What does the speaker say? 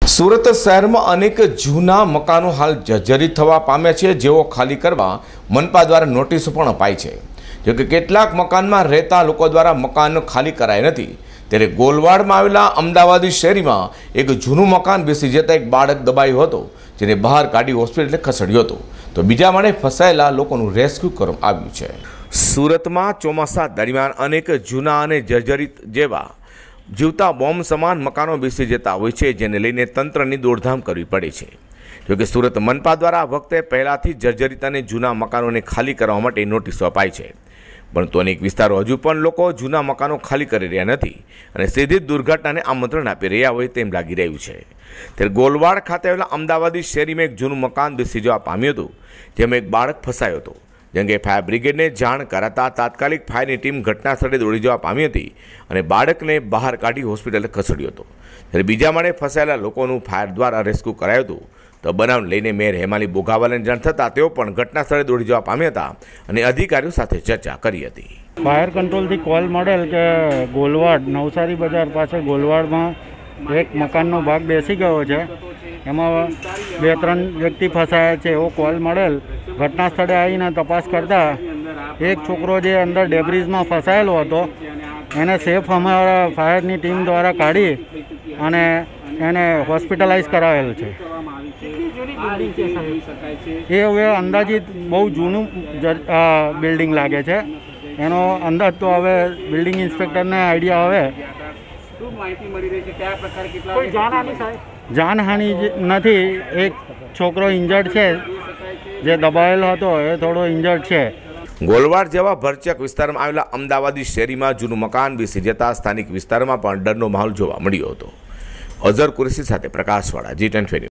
સુરત શહેરમાં અનેક જૂના મકાનો હાલ જર્જરિત થવા પામ્યા છે, જેઓ ખાલી કરવા મનપા દ્વારા નોટિસો પણ અપાઈ છે। જોકે કેટલાક મકાનમાં રહેતા લોકો દ્વારા મકાન ખાલી કરાય નથી, ત્યારે ગોલવાડમાં આવેલા અમદાવાદી શેરીમાં એક જૂનું મકાન બેસી જતા એક બાળક દબાયો હતો, જેને બહાર કાઢી હોસ્પિટલે ખસેડ્યો હતો, તો બીજા માળે ફસાયેલા લોકોનું રેસ્ક્યુ કરવામાં આવ્યું છે। સુરતમાં ચોમાસા દરમિયાન અનેક જૂના અને જર્જરિત જેવા જીવતા બોમ્બ સમાન મકાનો બેસી જતા હોય છે, જેને લઈને તંત્રની દોડધામ કરવી પડે છે। જોકે સુરત મનપા દ્વારા આ વખતે પહેલાથી જર્જરિત અને જૂના મકાનોને ખાલી કરવા માટે નોટિસો અપાઈ છે, પરંતુ અનેક વિસ્તારો હજુ પણ લોકો જૂના મકાનો ખાલી કરી રહ્યા નથી અને સીધી દુર્ઘટનાને આમંત્રણ આપી રહ્યા હોય તેમ લાગી રહ્યું છે। ત્યારે ગોલવાડ ખાતે આવેલા અમદાવાદી શેરીમાં એક જૂનું મકાન બેસી જવા પામ્યું હતું, જેમાં એક બાળક ફસાયો હતો। જેંગે ફાયર બ્રિગેડને જાણ કરાતા તાત્કાલિક ફાયરની ટીમ ઘટના સ્થળે દોડી જવા પામી હતી અને બાળકને બહાર કાઢી હોસ્પિટલે ખસેડ્યો હતો। ત્યારે બીજા માળે ફસાયેલા લોકોનું ફાયર દ્વારા રેસ્ક્યુ કરાયું હતું, તો બનાવને લઈને મેયર હેમાલી બોઘાવાલાને જાણ થતાં તેઓ પણ ઘટના સ્થળે દોડી જવા પામ્યા હતા અને અધિકારીઓ સાથે ચર્ચા કરી હતી। ફાયર કંટ્રોલથી કોલ મળેલ કે ગોલવાડ નવસારી બજાર પાસે ગોલવાડમાં એક મકાનનો ભાગ બેસી ગયો છે, એમાં 2-3 વ્યક્તિ ફસાયા છે એવો કોલ મળેલ। ઘટના સ્થળે આવીને તપાસ કરતાં એક છોકરો જે અંદર ડેબ્રીઝમાં ફસાયેલો હતો એને સેફ અમારા ફાયરની ટીમ દ્વારા કાઢી અને એને હોસ્પિટલાઇઝ કરાવેલ છે। એ હવે અંદાજિત બહુ જૂનું બિલ્ડિંગ લાગે છે, એનો અંદાજ તો હવે બિલ્ડિંગ ઇન્સ્પેક્ટરને આઈડિયા આવે। જાનહાનિ નથી, એક છોકરો ઇન્જર્ડ છે, જે દબાયેલો હતો એ થોડો ઇન્જર્ડ છે। ગોલવાડ જેવા ભરચક વિસ્તારમાં આવેલા અમદાવાદી શેરીમાં જૂનું મકાન બેસી જતા સ્થાનિક વિસ્તારમાં પણ ડરનો માહોલ જોવા મળ્યો હતો। અઝર કુરેશી સાથે પ્રકાશવાળા, G10